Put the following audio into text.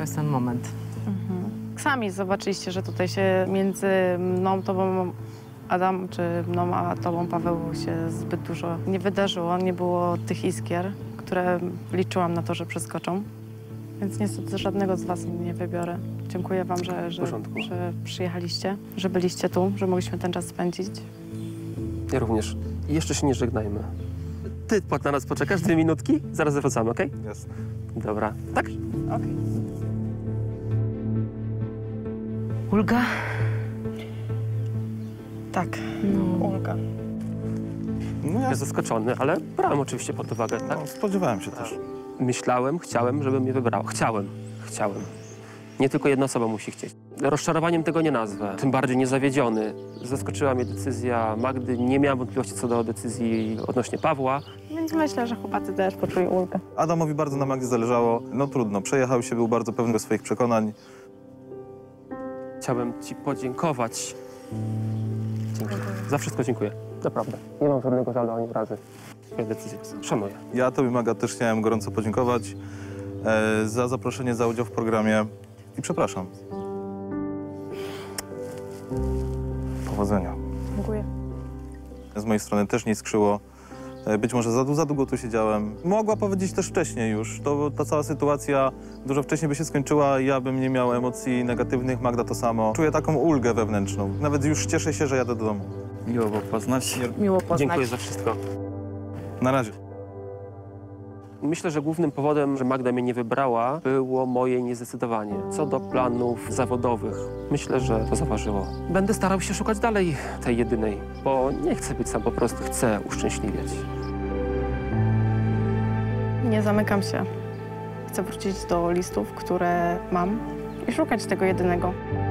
jest ten moment. Sami zobaczyliście, że tutaj się między mną, tobą, Adam, czy mną, a tobą, Paweł, się zbyt dużo nie wydarzyło. Nie było tych iskier, które liczyłam na to, że przeskoczą. Więc niestety żadnego z was nie wybiorę. Dziękuję wam, że przyjechaliście, że byliście tu, że mogliśmy ten czas spędzić. Ja również. I jeszcze się nie żegnajmy. Ty na nas poczekasz 2 minutki? Zaraz wracamy, okej? Jasne. Dobra. Tak? Okej. Ulga? Tak, Ulga. No Ja zaskoczony, ale brałem oczywiście pod uwagę, tak? no, spodziewałem się też. Myślałem, chciałem, żeby mnie wybrała. Chciałem. Nie tylko jedna osoba musi chcieć. Rozczarowaniem tego nie nazwę, tym bardziej niezawiedziony. Zaskoczyła mnie decyzja Magdy. Nie miałem wątpliwości co do decyzji odnośnie Pawła. Więc myślę, że chłopacy też poczuli Ulgę. Adamowi bardzo na Magdzie zależało. No trudno, przejechał się, był bardzo pewny swoich przekonań. Chciałem ci podziękować. Dziękuję. Za wszystko dziękuję. Naprawdę. Nie mam żadnego żalu ani urazy. Twoja decyzja. Szanuję. Ja tobie, Maga, też chciałem gorąco podziękować za zaproszenie, za udział w programie i przepraszam. Powodzenia. Dziękuję. Z mojej strony też nie skrzyło. Być może za długo tu siedziałem. Mogła powiedzieć też wcześniej już. Ta cała sytuacja dużo wcześniej by się skończyła i ja bym nie miał emocji negatywnych. Magda to samo. Czuję taką ulgę wewnętrzną. Nawet już cieszę się, że jadę do domu. Miło było poznać. Miło poznać. Dziękuję za wszystko. Na razie. Myślę, że głównym powodem, że Magda mnie nie wybrała, było moje niezdecydowanie co do planów zawodowych. Myślę, że to zaważyło. Będę starał się szukać dalej tej jedynej, bo nie chcę być sam, po prostu chcę uszczęśliwiać. Nie zamykam się. Chcę wrócić do listów, które mam i szukać tego jedynego.